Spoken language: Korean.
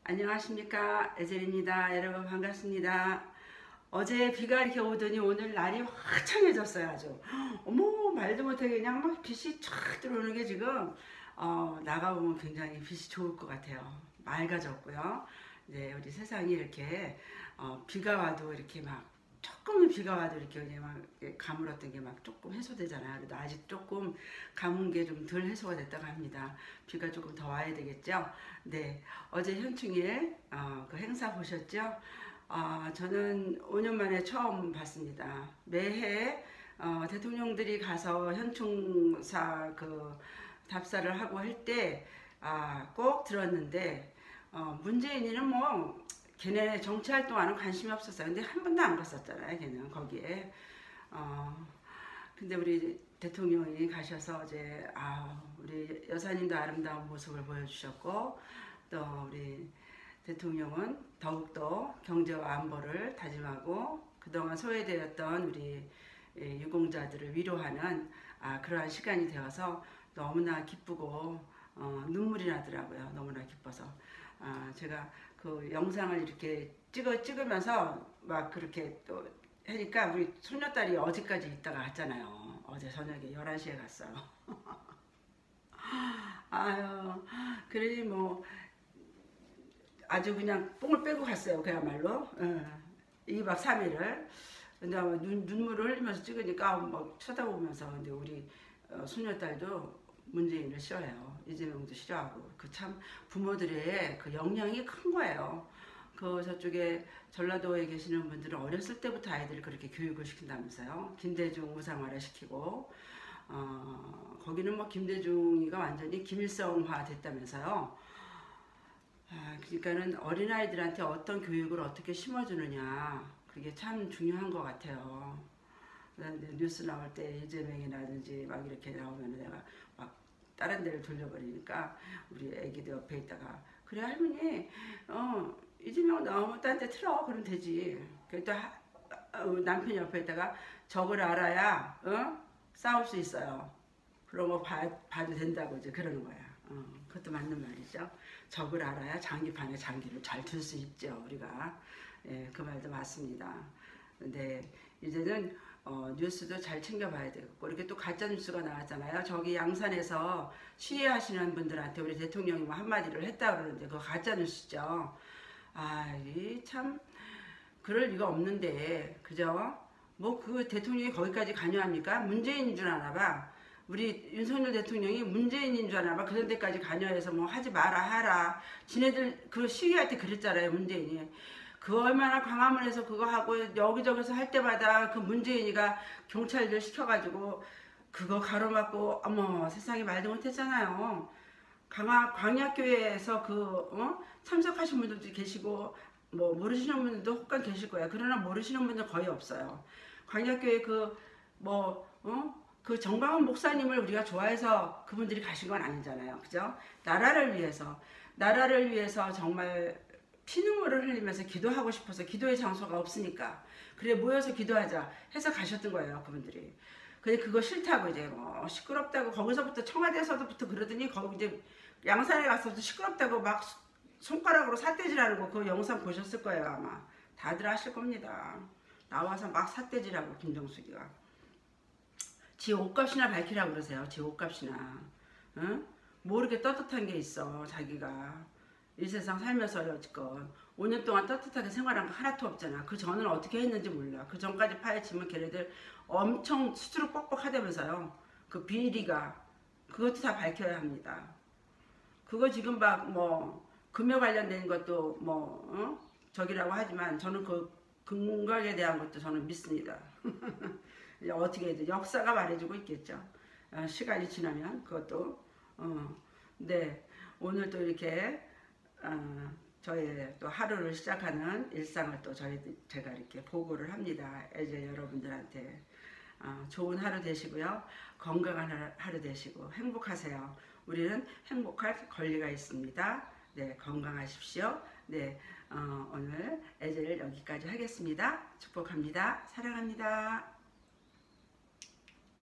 안녕하십니까, 에젤입니다. 여러분 반갑습니다. 어제 비가 이렇게 오더니 오늘 날이 화창해졌어요. 아주 어머, 말도 못하게 그냥 막 빛이 쫙 들어오는 게 지금 나가보면 굉장히 빛이 좋을 것 같아요. 맑아졌고요. 이제 우리 세상이 이렇게 비가 와도 이렇게 막 조금의 비가 와도 이렇게 그냥 막 가물었던 게 막 조금 해소되잖아요. 그래도 아직 조금 가문 게 좀 덜 해소가 됐다고 합니다. 비가 조금 더 와야 되겠죠. 네, 어제 현충일 그 행사 보셨죠? 저는 5년 만에 처음 봤습니다. 매해 대통령들이 가서 현충사 그 답사를 하고 할 때 꼭 들었는데 문재인이는 뭐 걔네 정치활동하는 관심이 없었어요. 근데 한 번도 안 갔었잖아요. 걔는 거기에. 근데 우리 대통령이 가셔서 어제 우리 여사님도 아름다운 모습을 보여주셨고, 또 우리 대통령은 더욱더 경제와 안보를 다짐하고 그동안 소외되었던 우리 유공자들을 위로하는 그러한 시간이 되어서 너무나 기쁘고 눈물이 나더라고요. 너무나 기뻐서. 제가 그 영상을 이렇게 찍으면서 막 그렇게 또 하니까 우리 손녀딸이 어제까지 있다가 갔잖아요. 어제 저녁에 11시에 갔어요. 아유, 그러니 뭐 아주 그냥 뽕을 빼고 갔어요. 그야말로 2박 3일을. 근데 눈물을 흘리면서 찍으니까 막 쳐다보면서, 근데 우리 손녀딸도 문재인을 싫어해요. 이재명도 싫어하고. 그 참 부모들의 그 영향이 큰 거예요. 그 저쪽에 전라도에 계시는 분들은 어렸을 때부터 아이들을 그렇게 교육을 시킨다면서요. 김대중 우상화를 시키고 거기는 뭐 김대중이가 완전히 김일성화 됐다면서요. 그러니까는 어린아이들한테 어떤 교육을 어떻게 심어주느냐, 그게 참 중요한 것 같아요. 뉴스 나올 때 이재명이라든지 막 이렇게 나오면 내가 막 다른 데를 돌려버리니까 우리 애기도 옆에 있다가, 그래 할머니 이재명 나오면 딴 데 틀어 그러면 되지. 그래도 남편 옆에 있다가 적을 알아야 싸울 수 있어요. 그런 거 봐도 된다고 이제 그러는 거야. 그것도 맞는 말이죠. 적을 알아야 장기판에 장기를 잘 둘 수 있죠, 우리가. 예, 그 말도 맞습니다. 근데 이제는 뉴스도 잘 챙겨봐야 되겠고, 이렇게 또 가짜 뉴스가 나왔잖아요. 저기 양산에서 시위하시는 분들한테 우리 대통령이 뭐 한마디를 했다 그러는데 그거 가짜 뉴스죠. 이 참 그럴 리가 없는데, 그죠? 뭐 그 대통령이 거기까지 관여합니까? 문재인인 줄 아나 봐. 우리 윤석열 대통령이 문재인인 줄 아나 봐. 그런 데까지 관여해서 뭐 하지 마라 하라. 지네들 그 시위할 때 그랬잖아요, 문재인이. 그 얼마나 광화문에서 그거 하고 여기저기서 할 때마다 그 문재인이가 경찰들 시켜가지고 그거 가로막고, 어머 세상에 말도 못했잖아요. 광약교회에서 참석하신 분들도 계시고 뭐 모르시는 분들도 혹간 계실 거야. 그러나 모르시는 분들 거의 없어요. 광약교회 그 정광훈 목사님을 우리가 좋아해서 그분들이 가신 건 아니잖아요. 그죠? 나라를 위해서 정말 피눈물을 흘리면서 기도하고 싶어서, 기도의 장소가 없으니까 그래 모여서 기도하자 해서 가셨던 거예요, 그분들이. 근데 그거 싫다고 이제 뭐 시끄럽다고, 거기서부터 청와대에서부터 그러더니 거기 이제 양산에 가서도 시끄럽다고 막 손가락으로 삿대질하는 거, 그 영상 보셨을 거예요. 아마 다들 아실 겁니다. 나와서 막 삿대질하고, 김정숙이가 지 옷값이나 밝히라고 그러세요. 지 옷값이나. 응? 뭐 이렇게 떳떳한 게 있어. 자기가 이 세상 살면서 여지껏 5년 동안 떳떳하게 생활한 거 하나도 없잖아. 그 전은 어떻게 했는지 몰라. 그 전까지 파헤치면 걔네들 엄청 수두룩 뻑뻑하다면서요. 그 비리가, 그것도 다 밝혀야 합니다. 그거 지금 막 뭐 금요 관련된 것도 저기라고 하지만 저는 그 근거에 대한 것도 저는 믿습니다. 어떻게 해도 역사가 말해주고 있겠죠. 시간이 지나면 그것도. 네, 오늘 또 이렇게 저의 또 하루를 시작하는 일상을 또 제가 이렇게 보고를 합니다. 이제 여러분들한테 좋은 하루 되시고요. 건강한 하루 되시고 행복하세요. 우리는 행복할 권리가 있습니다. 네, 건강하십시오. 네, 오늘 에젤 여기까지 하겠습니다. 축복합니다. 사랑합니다.